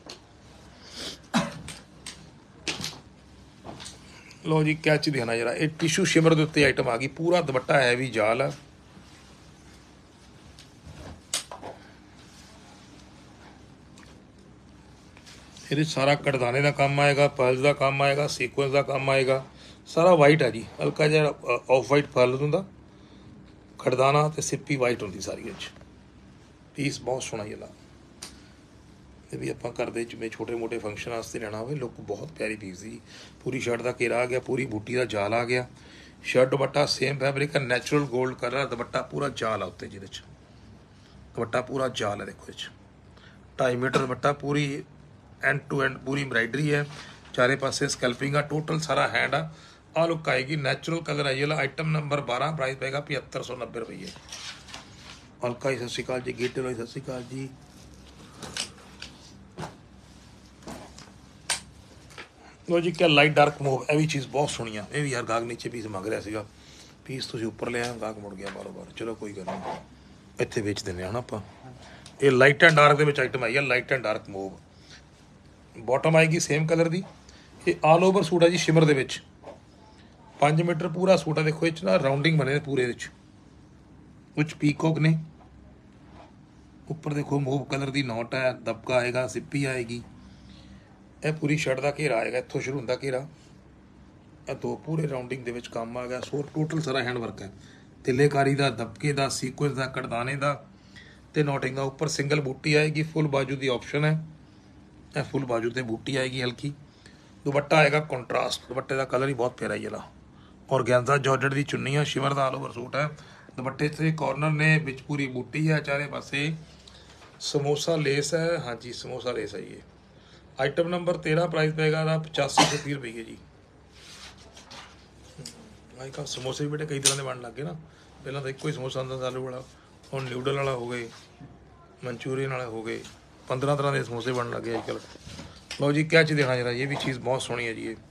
Speaker 1: लो जी कैच देना जरा, ये टिशू शिमर के उत्ते आइटम आ गई, पूरा दुपट्टा हैवी जाल है। ये सारा कड़दाने का काम आएगा, पर्ल्स का काम आएगा, सीक्वेंस का काम आएगा, सारा वाइट है जी, हल्का जहा ऑफ वाइट पर्ल होंगे, कड़दाना तो सिप्पी वाइट होंगी सारी। पीस बहुत सोहना जला, ये भी आप घर के जिमें छोटे मोटे फंक्शन वास्ते लेना हो, लुक बहुत प्यारी पीस जी। पूरी शर्ट का घेरा आ गया, पूरी बूटी का जाल आ गया, शर्ट दुपट्टा सेम फैब्रिक है, नैचुरल गोल्ड कलर, दुपट्टा पूरा जाल आ उत्ते, जिहदे च दुपट्टा पूरा जाल है। देखो इस ढाई मीटर दुपट्टा, पूरी एंड टू एंड पूरी एम्ब्राइडरी है, चारे पासे स्कैल्पिंग आ, टोटल सारा हैंड आ। आ लुक आएगी, नैचुरल कलर है ये। आइटम नंबर बारह, प्राइस पेगा पचहत्तर सौ नब्बे रुपये। अलका जी सत श्री अकाल जी, गेटे लो सत श्री अकाल जी। लो जी क्या लाइट डार्क मूव, यह भी चीज़ बहुत सोहनी है, ये भी यार गाहक नीचे पीस मंग रहा सीगा, पीस तुसीं उपर ले आए, गाहक मुड़ गया बारों बार, चलो कोई गल नहीं, इत्थे बेच देने है ना आप। ये लाइट एंड डार्क के आइटम आई है, light and dark mauve, bottom आएगी सेम कलर की। ये ऑल ओवर सूट है जी शिमर दे विच, पाँच मीटर पूरा सूट है। देखो इस ना राउंडिंग बने पूरे कुछ पीकॉक ने, उपर देखो मूव कलर की नोट है, दबका आएगा, सिप्पी आएगी, यह पूरी शर्ट का घेरा आएगा, इतों शुरू होंगे घेरा, यह दो पूरे राउंडिंग के काम आ गया। सो टोटल सारा हैंडवर्क है, तिलेकारी का, दबके का, सीक्वेंस का, कड़दाने का ते नोटिंग का। उपर सिंगल बूटी आएगी, फुल बाजू की ऑप्शन है, यह फुल बाजू से बूटी आएगी हल्की। दुपट्टा आएगा कंट्रास्ट, दुपट्टे का कलर ही बहुत प्यारा ही है। ऑर्गेन्जा जॉर्जेट की चुन्नी है, शिमर का ऑल ओवर सूट है, दुपट्टे से कॉर्नर ने बिच पूरी बूटी है, चारे पासे समोसा लेस है। हाँ जी समोसा लेस है ये। आइटम नंबर तेरह, प्राइस पेगा पचासी सौ तीह रुपये जी। अजकल समोसे भी बेटे कई तरह के बन लग गए ना, पहला तो एक ही समोसा आता आलू वाला, हम न्यूडल वाला हो गए, मंचूरियन वाले हो गए, पंद्रह तरह के समोसे बन लग गए अजकल। लो जी क्या चीज़ देखना जरा, ये भी चीज़ बहुत सोहनी है जी। ये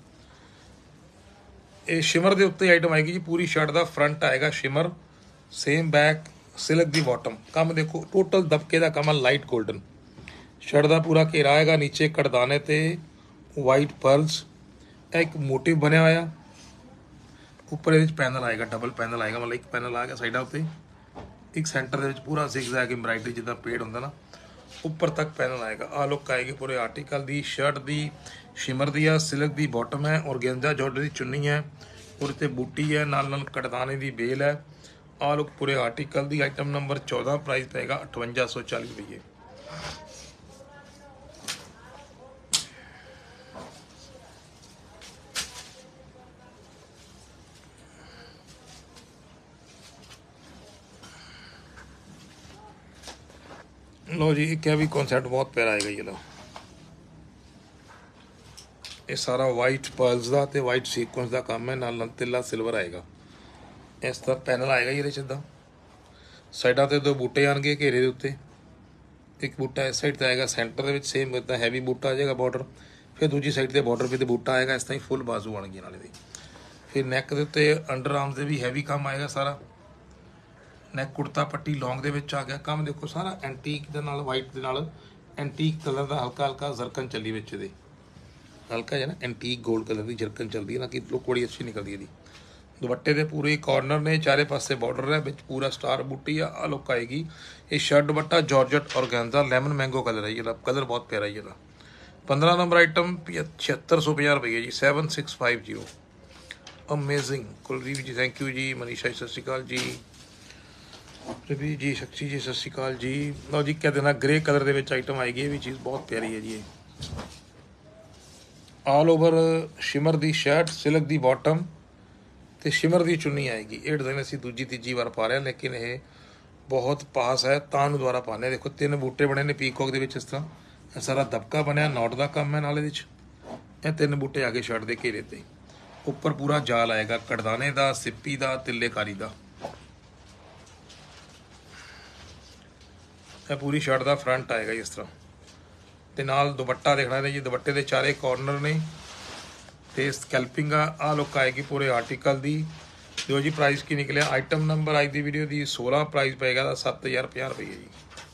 Speaker 1: ये शिमर के उत्ते आइटम आएगी जी, पूरी शर्ट का फ्रंट आएगा शिमर, सेम बैक, सिल्क की बॉटम, काम देखो टोटल दबके का काम है, लाइट गोल्डन शर्ट का पूरा घेरा आएगा, नीचे कड़दाने ते वाइट पर्ल्स, एक मोटिव बनया होया, उपर ये पैनल आएगा, डबल पैनल आएगा, मतलब एक पैनल आ गया साइडा उत्ते, एक सेंटर के पूरा जिगजैग एम्ब्राइडरी जिदा पेड़ होंगे ना, उपर तक पैनल आएगा। आ लुक आएगी पूरे आर्टिकल की, शर्ट की शिमर दी है, सिल्क की बॉटम है, ऑर्गेन्जा जॉर्जेट की चुन्नी है, और इतने बूटी है, नाल नाल कड़दाने की बेल है। आ लुक पूरे आर्टिकल की। आइटम नंबर चौदह, प्राइस पेगा अठवंजा सौ चालीस रुपये। लो जी क्या भी कॉन्सेप्ट बहुत प्यारा आएगा ये लो, ये सारा वाइट पर्ल्स का ते वाइट सीक्वेंस का काम है, नाल तिला सिल्वर आएगा, इस तरह पैनल आएगा ये सीधा, साइडा ते दो बूटे आएंगे घेरे के उत्ते, एक बूटा इस साइड से आएगा, सेंटर के सेम इतना हैवी बूटा आ जाएगा बॉर्डर, फिर दूजी साइड से बॉर्डर पर बूटा आएगा, इस तरह ही फुल बाजू बन गई नाले दी। फिर नैक के उत्ते अंडर आर्म से भी हैवी काम आएगा, सारा नैक कुर्ता पट्टी लॉन्ग दे विच आ गया, काम देखो सारा एंटीक दे नाल वाइट दे नाल एंटीक कलर का हल्का हल्का जरकन चली विच दे, हल्का है ना एंटीक गोल्ड कलर की जरकन चलती है ना, कि लुक बड़ी अच्छी निकलती है। दुपट्टे के पूरे कॉर्नर ने, चारे पासे बॉर्डर है, बिच पूरा स्टार बूटी है, आ लुक आएगी। ये शर्ट दुपट्टा georgette organza lemon mango colour है, ये कलर बहुत प्यारा ये। पंद्रह नंबर आइटम छिहत्तर सौ पचास रुपये जी, seven six five zero. Amazing. Kuldeep ji thank you जी, मनीषा जी सत श्री अकाल जी, रवि जी शक्ति जी सत श्री अकाल जी। लो जी क्या देना, ग्रे कलर के आइटम आएगी, ये भी चीज़ बहुत प्यारी है जी। ऑल ओवर शिमर की शर्ट, सिल्क की बॉटम तो शिमर की चुन्नी आएगी। ये डिजाइन असी दूजी तीजी बार पा रहे हैं, लेकिन ये बहुत पास है, तां नूं द्वारा पाने। देखो तीन बूटे बने ने पीकॉक के इस तरह, सारा दबका बनया, नॉट का काम है नाले विच, ये तीन बूटे आगे शर्ट के घेरे ते, उपर पूरा जाल आएगा कड़दाने का, सिप्पी का, तिल्लेकारी का। यह पूरी शर्ट का फ्रंट आएगा इस तरह, ते नाल दुपट्टा देखना है जी, दुपट्टे के चारे कॉर्नर ने ते स्कैल्पिंग आ लुक आएगी पूरे आर्टिकल की। जो जी प्राइस की निकलिया, आइटम नंबर आज की वीडियो की सोलह, प्राइस पेगा सत्त हज़ार पचास रुपये जी।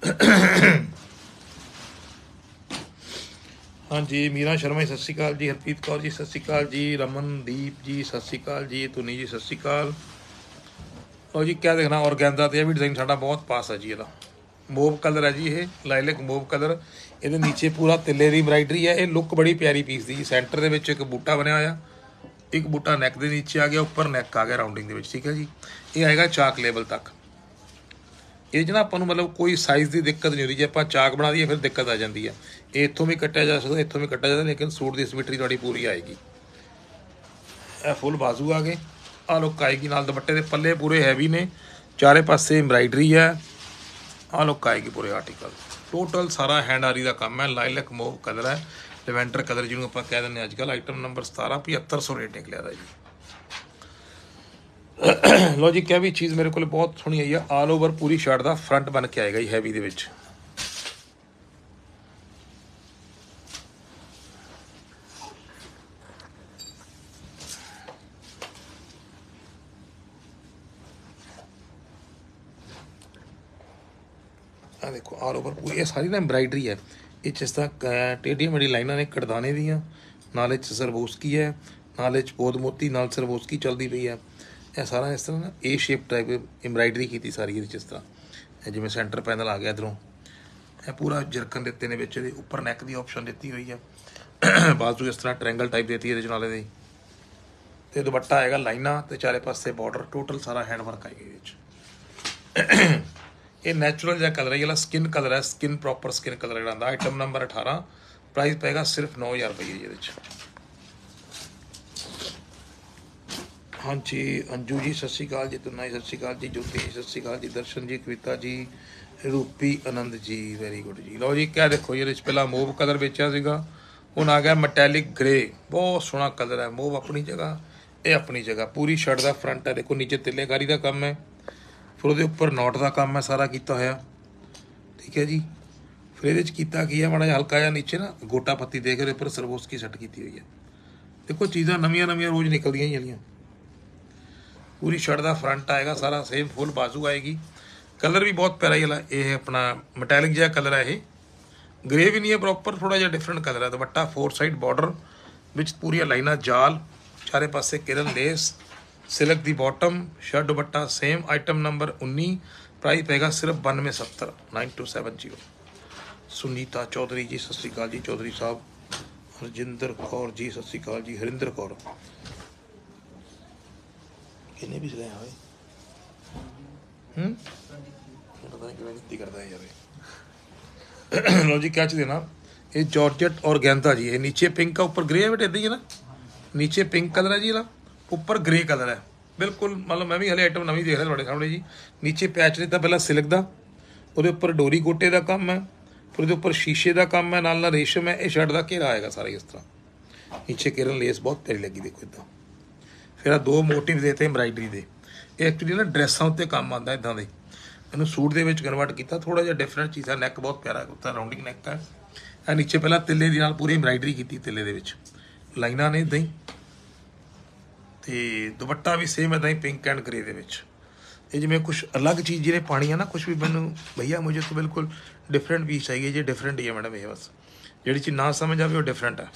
Speaker 1: हाँ जी, मीरा शर्मा जी सत श्री अकाल जी, हरप्रीत कौर जी सत श्री अकाल जी, रमनदीप जी सत श्री अकाल जी, तुनी जी सत श्री अकाल। लो जी क्या देखना ऑर्गेन्जा ते भी डिज़ाइन साडा बहुत पास है जी। ਇਹਦਾ ਮੋਵ कलर है जी, ये लाइलैक ਮੋਵ कलर। ਇਹਦੇ ਨੀਚੇ ਪੂਰਾ ਤਿੱਲੇ ਦੀ ਐਮਬਰਾਇਡਰੀ ਹੈ। ਇਹ ਲੁੱਕ ਬੜੀ ਪਿਆਰੀ ਪੀਸ ਦੀ ਜੀ। ਸੈਂਟਰ ਦੇ ਵਿੱਚ ਇੱਕ ਬੂਟਾ ਬਣਿਆ ਹੋਇਆ, ਇੱਕ ਬੂਟਾ ਨੈਕ ਦੇ ਨੀਚੇ ਆ ਗਿਆ, ਉੱਪਰ ਨੈਕ ਆ ਗਿਆ ਰਾਉਂਡਿੰਗ ਦੇ ਵਿੱਚ, ਠੀਕ ਹੈ ਜੀ। ਇਹ ਆਏਗਾ ਚਾਕ ਲੈਵਲ ਤੱਕ। ਇਹ 'ਚ ਨਾ ਆਪਾਂ ਨੂੰ ਮਤਲਬ ਕੋਈ ਸਾਈਜ਼ ਦੀ ਦਿੱਕਤ ਨਹੀਂ ਹੁੰਦੀ। ਜੇ ਆਪਾਂ ਚਾਕ ਬਣਾ ਦਈਏ ਫਿਰ ਦਿੱਕਤ ਆ ਜਾਂਦੀ ਹੈ। ਇਹ ਇੱਥੋਂ ਵੀ ਕੱਟਿਆ ਜਾ ਸਕਦਾ, ਇੱਥੋਂ ਵੀ ਕੱਟਿਆ ਜਾਂਦਾ, ਲੇਕਿਨ ਸੂਟ ਦੀ ਸਿਮੈਟਰੀ ਤੁਹਾਡੀ ਪੂਰੀ ਆਏਗੀ। ਇਹ ਫੁੱਲ ਬਾਜ਼ੂ ਆ ਗਏ, ਆਹ ਲੁੱਕ ਆਏਗੀ ਨਾਲ। ਦੁਪੱਟੇ ਦੇ ਪੱਲੇ ਪੂਰੇ ਹੈਵੀ ਨੇ, ਚਾਰੇ ਪਾਸੇ ਐਮਬਰਾਇਡਰੀ ਹੈ। ਆਹ ਲੁੱਕ ਆਏਗੀ ਪੂਰੇ ਆਰਟੀਕਲ। ਟੋਟਲ ਸਾਰਾ ਹੈਂਡ ਆਰੀ ਦਾ ਕੰਮ ਹੈ। ਲਾਈਲੈਕ ਮੋਵ ਕਲਰ ਹੈ, ਲੈਵੈਂਡਰ ਕਲਰ ਜਿਹਨੂੰ ਆਪਾਂ ਕਹਿ ਦਿੰਦੇ ਅੱਜ ਕੱਲ੍ਹ। ਆਈਟਮ ਨੰਬਰ ਸਤਾਰਾਂ, ਪਝੱਤਰ ਸੌ ਰੇਟ ਨਿਕਲਿਆ ਦਾ ਜੀ। लो जी क्या भी चीज़ मेरे को बहुत सोहनी आई है। आल ओवर पूरी शर्ट का फ्रंट बन के आएगा जी हैवी दे विच। आ देखो आल ओवर पूरी ये सारी ना एम्ब्राइडरी है। ये जिस तरह टेढ़ी मेढ़ी लाइना ने कड़दाने दियाँ, नाले सरबोसकी है, नाले बोध मोती नाल सरबोसकी चलती पई है। ਇਹ ਸਾਰਾ ਇਸ ਤਰ੍ਹਾਂ ਨਾ ਏ ਸ਼ੇਪ ਟਾਈਪ ਐਮਬਰਾਇਡਰੀ ਕੀਤੀ ਸਾਰੀ ਇਹਦੀ। ਜਿਸ ਤਰ੍ਹਾਂ ਜਿਵੇਂ ਸੈਂਟਰ ਪੈਨਲ ਆ ਗਿਆ ਇੱਧਰੋਂ, ਇਹ ਪੂਰਾ ਜਰਕਨ ਦਿੱਤੇ ਨੇ ਵਿੱਚ। ਇਹਦੇ ਉੱਪਰ ਨੈਕ ਦੀ ਆਪਸ਼ਨ ਦਿੱਤੀ ਹੋਈ ਹੈ, ਬਾਜ਼ੂ ਇਸ ਤਰ੍ਹਾਂ ਟ੍ਰਾਇੰਗਲ ਟਾਈਪ ਦਿੱਤੀ ਇਹਦੇ ਨਾਲ ਇਹਦੇ। ਅਤੇ ਦੁਪੱਟਾ ਆਏਗਾ ਲਾਈਨਾਂ ਅਤੇ ਚਾਰੇ ਪਾਸੇ ਬਾਰਡਰ। ਟੋਟਲ ਸਾਰਾ ਹੈਂਡ ਵਰਕ ਆਏਗਾ ਇਹਦੇ ਵਿੱਚ। ਇਹ ਨੈਚੁਰਲ ਜਿਹਾ ਕਲਰ ਹੈ, ਜਿਹੜਾ ਸਕਿਨ ਕਲਰ ਹੈ, ਸਕਿਨ ਪ੍ਰੋਪਰ ਸਕਿਨ ਕਲਰ ਜਿਹੜਾ ਆਉਂਦਾ। ਆਈਟਮ ਨੰਬਰ ਅਠਾਰਾਂ, ਪ੍ਰਾਈਸ ਪਏਗਾ ਸਿਰਫ ਨੌ ਹਜ਼ਾਰ ਰੁਪਈਏ ਇਹਦੇ ਵਿੱਚ। हाँ जी अंजू जी सत श्री अकाल जी, तुन्ना जी सत श्री अकाल जी, ज्योति जी सत श्री अकाल जी, दर्शन जी, कविता जी, रूपी आनंद जी, वेरी गुड जी। लो जी क्या देखो ये पहला मूव कलर बेचा सीगा, ਹੁਣ ਆ ਗਿਆ ਮੈਟੈਲਿਕ ਗ੍ਰੇ। ਬਹੁਤ ਸੋਹਣਾ ਕਲਰ ਹੈ। ਮੂਵ ਆਪਣੀ ਜਗ੍ਹਾ, ਇਹ ਆਪਣੀ ਜਗ੍ਹਾ। ਪੂਰੀ ਸ਼ਰਟ ਦਾ ਫਰੰਟ ਹੈ, ਦੇਖੋ ਨੀਚੇ ਤਿੱਲੇਕਾਰੀ ਦਾ ਕੰਮ ਹੈ, ਫਿਰ ਉਹਦੇ ਉੱਪਰ ਨੋਟ ਦਾ ਕੰਮ ਹੈ ਸਾਰਾ ਕੀਤਾ ਹੋਇਆ, ਠੀਕ ਹੈ ਜੀ। ਫਿਰ ਇਹਦੇ 'ਚ ਕੀਤਾ ਕੀ ਹੈ, ਮਾੜਾ ਜਿਹਾ ਹਲਕਾ ਜਿਹਾ ਨੀਚੇ ਨਾ ਗੋਟਾ ਪੱਤੀ ਦੇ ਕੇ ਉਹਦੇ ਉੱਪਰ ਸਰਬੋਸਕੀ ਸੈੱਟ ਕੀਤੀ ਹੋਈ ਹੈ। ਦੇਖੋ ਚੀਜ਼ਾਂ ਨਵੀਆਂ ਨਵੀਆਂ ਰੋਜ਼ ਨਿਕਲਦੀਆਂ ਜਿਹੜੀਆਂ। पूरी शर्ट का फ्रंट आएगा सारा सेम, फुल बाजू आएगी। कलर भी बहुत प्यारा ही ये अपना मटैलिक जहा कलर है। ये ग्रे भी नहीं है प्रॉपर, थोड़ा जिहा डिफरेंट कलर है। दुपट्टा फोर साइड बॉर्डर विच पूरी लाइना जाल, चारे पासे किरन लेस, सिल्क दी बॉटम, शर्ट दुपट्टा सेम। आइटम नंबर उन्नी, प्राइस पेगा सिर्फ बानवे सत्तर, nine two seven zero. Sunita Chaudhary ji Sat Sri Akal जी, चौधरी साहब। हरजिंदर कौर जी सत श्री अकाल जी, हरिंदर कौर किन्ने भी चलाया होए पता नहीं कितनी करता है यार। लो जी क्या देना, ये जॉर्जेट ऑर्गेन्जा जी। ये नीचे पिंक है, ऊपर ग्रे है बेटे, है ना। नीचे पिंक कलर है जी, ऊपर ग्रे कलर है बिल्कुल। मतलब मैं भी हले आइटम नवी देख रहा थोड़े सामने जी। नीचे पैच दिता पहला सिल्क का, वो उपर डोरी गोटे का काम है, फिर वो उपर शीशे का काम है, नाल नाल रेशम है। ये शर्ट का घेरा आएगा सारा इस तरह। नीचे किरन लेस बहुत प्यारी लगी, देखो इदा। फिर दो मोटिव देते एम्ब्राइडरी के। ये एक्चुअली ना ड्रैसां उत्ते काम आता इदां दे। मैंने सूट दे विच कन्वर्ट किया, थोड़ा जिहा डिफरेंट चीज़ है। नैक बहुत प्यारा उत्ता राउंडिंग नैक है। ਇਹ नीचे पहला तिले दी नाल पूरी एम्ब्राइडरी की, तिले दे विच लाइनां ने इदां ही, ते दुपट्टा भी सेम इदां ही पिंक एंड ग्रे दे विच। ये जिवें कुछ अलग चीज़ जिन्हें पानी है ना, कुछ भी मैनूं भैया मुझे तो बिल्कुल डिफरेंट पीस चाहिए जी। डिफरेंट ही है मैडम, ये बस जिहड़ी चीज़ ना समझ आवे वो डिफरेंट है।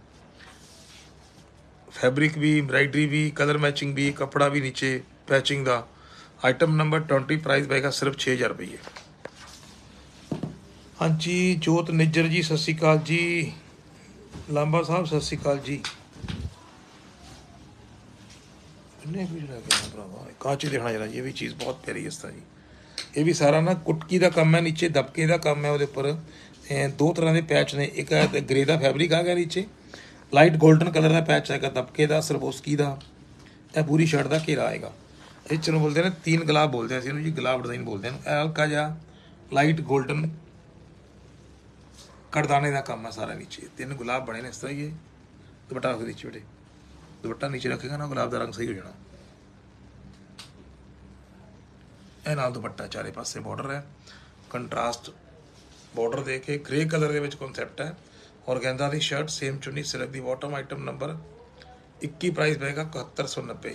Speaker 1: फैब्रिक भी, एम्ब्राइडरी भी, कलर मैचिंग भी, कपड़ा भी नीचे पैचिंग का। आइटम नंबर ट्वेंटी, प्राइस पेगा सिर्फ छे हज़ार रुपये। हाँ जी जोत निज्जर जी सत श्री अकाल जी, लांबा साहब सत श्री अकाल जी। कांच देखना जरा, ये भी चीज़ बहुत प्यारी है इस तरह जी। ये भी सारा ना कुटकी का काम है, नीचे दबके का काम है। वो उपर दो तरह के पैच ने, एक ग्रे का फैब्रिक आ गया, नीचे लाइट गोल्डन कलर का पैच आएगा, दबके का सरबोसकी का। यह पूरी शर्ट का घेरा आएगा। ये चलो बोलते हैं तीन गुलाब बोलते हैं जी, गुलाब डिजाइन बोलते हैं। हल्का जहा लाइट गोल्डन कड़दाने का काम है सारा। नीचे तीन गुलाब बने ने इस तरह। ये दुपट्टा रख नीचे बेटे, दुपट्टा नीचे रखेगा ना, गुलाब का रंग सही हो जाना। यह नाल दुपट्टा, चारे पासे बॉर्डर है, कंट्रास्ट बॉर्डर दे के ग्रे कलर के कॉन्सैप्ट है। ऑर्गेन्जा की शर्ट सेम चुनी, सिल्क की बॉटम। आइटम नंबर इक्की, प्राइस पेगा इकहत्तर सौ नब्बे।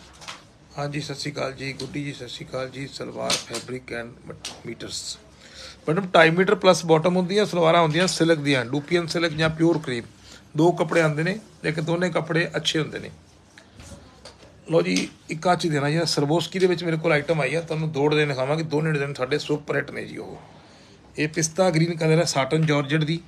Speaker 1: हाँ जी सत श्री अकाल जी, गुड्डी जी Sat Sri Akal ji. Salwar fabric and metres, madam ਢਾਈ ਮੀਟਰ ਪਲੱਸ ਬਾਟਮ ਹੁੰਦੀਆਂ, ਸਲਵਾਰਾਂ ਹੁੰਦੀਆਂ ਸਿਲਕ ਦੀਆਂ, ਡੂਪੀਅਨ ਸਿਲਕ ਜਾਂ ਪਿਓਰ ਕਰੀਮ, ਦੋ ਕੱਪੜੇ ਆਉਂਦੇ ਨੇ ਲੇਕਿਨ ਦੋਨੇ ਕੱਪੜੇ ਅੱਛੇ ਹੁੰਦੇ ਨੇ। ਲਓ ਜੀ ਇੱਕ ਆਹ ਚੀਜ਼ ਦੇਣਾ ਜੀ, ਸਰਬੋਸਕੀ ਦੇ ਵਿੱਚ ਮੇਰੇ ਕੋਲ ਆਈਟਮ ਆਈ ਆ, ਤੁਹਾਨੂੰ ਦੋ ਡਿਜ਼ਾਈਨ ਦਿਖਾਵਾਂਗੇ, ਦੋਨੇ ਡਿਜ਼ਾਈਨ ਸਾਡੇ ਸੁਪਰ ਹਿੱਟ ਨੇ ਜੀ। ਉਹ ਇਹ ਪਿਸਤਾ ਗ੍ਰੀਨ ਕਲਰ ਹੈ ਸਾਟਨ ਜਾਰਜਟ ਦੀ,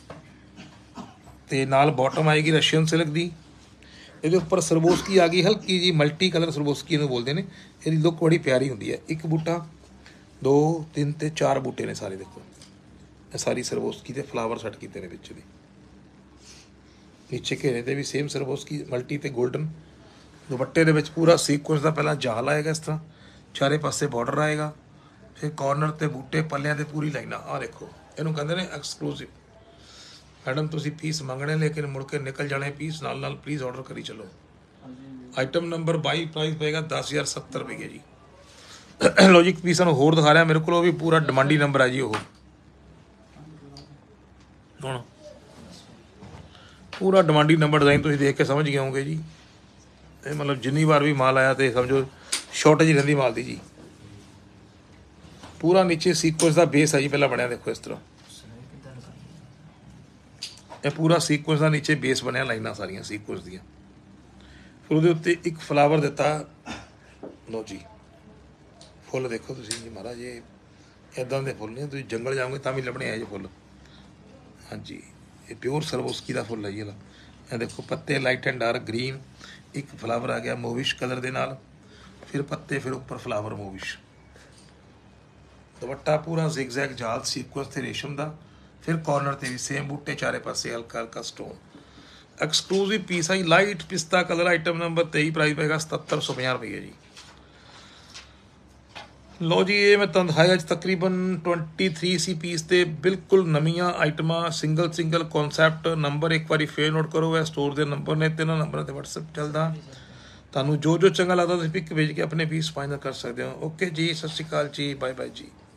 Speaker 1: ਤੇ ਨਾਲ ਬਾਟਮ ਆਏਗੀ ਰਸ਼ੀਅਨ ਸਿਲਕ ਦੀ। ਇਹਦੇ ਉੱਪਰ ਸਰਬੋਸਕੀ ਆ ਗਈ ਹਲਕੀ ਜੀ ਮਲਟੀ ਕਲਰ ਸਰਬੋਸਕੀ ਇਹਨੂੰ ਬੋਲਦੇ ਨੇ। ਇਹਦੀ ਲੁੱਕ ਬੜੀ ਪਿਆਰੀ ਹੁੰਦੀ ਹੈ, ਇੱਕ ਬੂਟਾ ਦੋ ਤਿੰਨ ਤੇ ਚਾਰ ਬੂਟੇ ਨੇ ਸਾਰੇ, ਦੇਖੋ ਇਹ ਸਾਰੀ ਸਰਬੋਸਕੀ ਦੇ ਫਲਾਵਰ ਸੈੱਟ ਕੀਤੇ ਨੇ ਵਿੱਚ ਦੀ। ਨੀਚੇ ਘੇਰੇ ਤੇ ਵੀ ਸੇਮ ਸਰਬੋਸਕੀ ਮਲਟੀ ਤੇ ਗੋਲਡਨ। ਦੁਪੱਟੇ ਦੇ ਵਿੱਚ ਪੂਰਾ ਸੀਕੁਐਂਸ ਦਾ ਪਹਿਲਾਂ ਜਾਲ ਆਏਗਾ ਇਸ ਤਰ੍ਹਾਂ, ਚਾਰੇ ਪਾਸੇ ਬਾਰਡਰ ਆਏਗਾ, ਫਿਰ ਕਾਰਨਰ ਤੇ ਬੂਟੇ, ਪੱਲਿਆਂ ਤੇ ਪੂਰੀ ਲਾਈਨਾਂ। ਆਹ ਦੇਖੋ ਇਹਨੂੰ ਕਹਿੰਦੇ ਨੇ ਐਕਸਕਲੂਸਿਵ। ਮੈਡਮ ਤੁਸੀਂ ਪੀਸ ਮੰਗਣੇ ਲੇਕਿਨ ਮੁੜ ਕੇ ਨਿਕਲ ਜਾਣੇ ਪੀਸ, ਨਾਲ ਨਾਲ ਪਲੀਜ਼ ਆਰਡਰ ਕਰੀ ਚਲੋ। ਆਈਟਮ ਨੰਬਰ ਬਾਈ, ਪ੍ਰਾਈਸ ਪਏਗਾ ਦਸ ਹਜ਼ਾਰ ਸੱਤਰ ਰੁਪਏ ਜੀ। ਲਓ ਜੀ ਇੱਕ ਪੀਸ ਸਾਨੂੰ ਹੋਰ ਦਿਖਾ ਰਿਹਾ ਮੇਰੇ ਕੋਲ, ਉਹ ਵੀ ਪੂਰਾ ਡਿਮਾਂਡੀ ਨੰਬਰ ਹੈ ਜੀ। ਉਹ ਹੁਣ ਪੂਰਾ ਡਿਮਾਂਡੀ ਨੰਬਰ ਡਿਜ਼ਾਈਨ ਤੁਸੀਂ ਦੇਖ ਕੇ ਸਮਝ ਗਏ ਹੋਗੇ ਜੀ। ਇਹ ਮਤਲਬ ਜਿੰਨੀ ਵਾਰ ਵੀ ਮਾਲ ਆਇਆ ਤੇ ਸਮਝੋ ਸ਼ਾਰਟੇਜ ਹੀ ਰਹਿੰਦੀ ਮਾਲ ਦੀ ਜੀ। ਪੂਰਾ ਨੀਚੇ ਸੀਕੁਐਂਸ ਦਾ ਬੇਸ ਹੈ ਜੀ ਪਹਿਲਾਂ ਬਣਿਆ, ਦੇਖੋ ਇਸ ਤਰ੍ਹਾਂ ਇਹ ਪੂਰਾ ਸੀਕੁਐਂਸ ਦਾ ਨੀਚੇ ਬੇਸ ਬਣਿਆ, ਲਾਈਨਾਂ ਸਾਰੀਆਂ ਸੀਕੁਐਂਸ ਦੀਆਂ। ਫਿਰ ਉਹਦੇ ਉੱਤੇ ਇੱਕ ਫਲਾਵਰ ਦਿੱਤਾ। ਲਓ ਜੀ ਫੁੱਲ ਦੇਖੋ ਤੁਸੀਂ ਜੀ ਮਹਾਰਾਜ, ਇਹ ਇੱਦਾਂ ਦੇ ਫੁੱਲ ਨੇ ਤੁਸੀਂ ਜੰਗਲ ਜਾਓਗੇ ਤਾਂ ਵੀ ਲੱਭਣੇ ਆ ਜੀ ਫੁੱਲ। ਹਾਂਜੀ ਇਹ ਪਿਓਰ ਸਰਬੋਸਕੀ ਦਾ ਫੁੱਲ ਹੈ ਜੀ। ਇਹਦਾ ਇਹ ਦੇਖੋ ਪੱਤੇ ਲਾਈਟ ਐਂਡ ਡਾਰਕ ਗ੍ਰੀਨ, ਇੱਕ ਫਲਾਵਰ ਆ ਗਿਆ ਮੋਵਿਸ਼ ਕਲਰ ਦੇ ਨਾਲ, ਫਿਰ ਪੱਤੇ, ਫਿਰ ਉੱਪਰ ਫਲਾਵਰ ਮੋਵਿਸ਼। ਦੁਪੱਟਾ ਪੂਰਾ ਜ਼ਿਗਜ਼ੈਗ ਜਾਲ ਸੀਕੁਐਂਸ ਤੇ ਰੇਸ਼ਮ ਦਾ, ਫਿਰ ਕਾਰਨਰ ਤੇ ਵੀ ਸੇਮ ਬੂਟੇ, ਚਾਰੇ ਪਾਸੇ ਹਲਕਾ ਹਲਕਾ ਸਟੋਨ। ਐਕਸਕਲੂਸਿਵ ਪੀਸ ਹੈ ਲਾਈਟ ਪਿਸਤਾ ਕਲਰ, ਆਈਟਮ ਨੰਬਰ ਤੇਈ, ਪ੍ਰਾਈਸ ਪਏਗਾ ਸਤੱਤਰ ਸੌ ਪੰਜਾਹ ਰੁਪਏ ਜੀ। ਲਓ ਜੀ ਇਹ ਮੈਂ ਤੁਹਾਨੂੰ ਦਿਖਾਇਆ ਅੱਜ ਤਕਰੀਬਨ तेईस ਸੀ ਪੀਸ ਤੇ ਬਿਲਕੁਲ ਨਵੀਆਂ ਆਈਟਮਾਂ, ਸਿੰਗਲ ਸਿੰਗਲ ਕਨਸੈਪਟ। ਨੰਬਰ ਇੱਕ ਵਾਰੀ ਫੇਰ ਨੋਟ ਕਰੋ, ਇਹ ਸਟੋਰ ਦੇ ਨੰਬਰ ਨੇ, ਤਿੰਨਾਂ ਨੰਬਰਾਂ ਤੇ ਵਟਸਐਪ ਚੱਲਦਾ। ਤੁਹਾਨੂੰ ਜੋ ਜੋ ਚੰਗਾ ਲੱਗਦਾ ਤੁਸੀਂ ਪਿਕ ਭੇਜ ਕੇ ਆਪਣੇ ਪੀਸ ਫਾਈਨਲ ਕਰ ਸਕਦੇ ਹੋ। ਓਕੇ ਜੀ, ਸਤਿ ਸ਼੍ਰੀ ਅਕਾਲ ਜੀ, ਬਾਏ ਬਾਏ ਜੀ।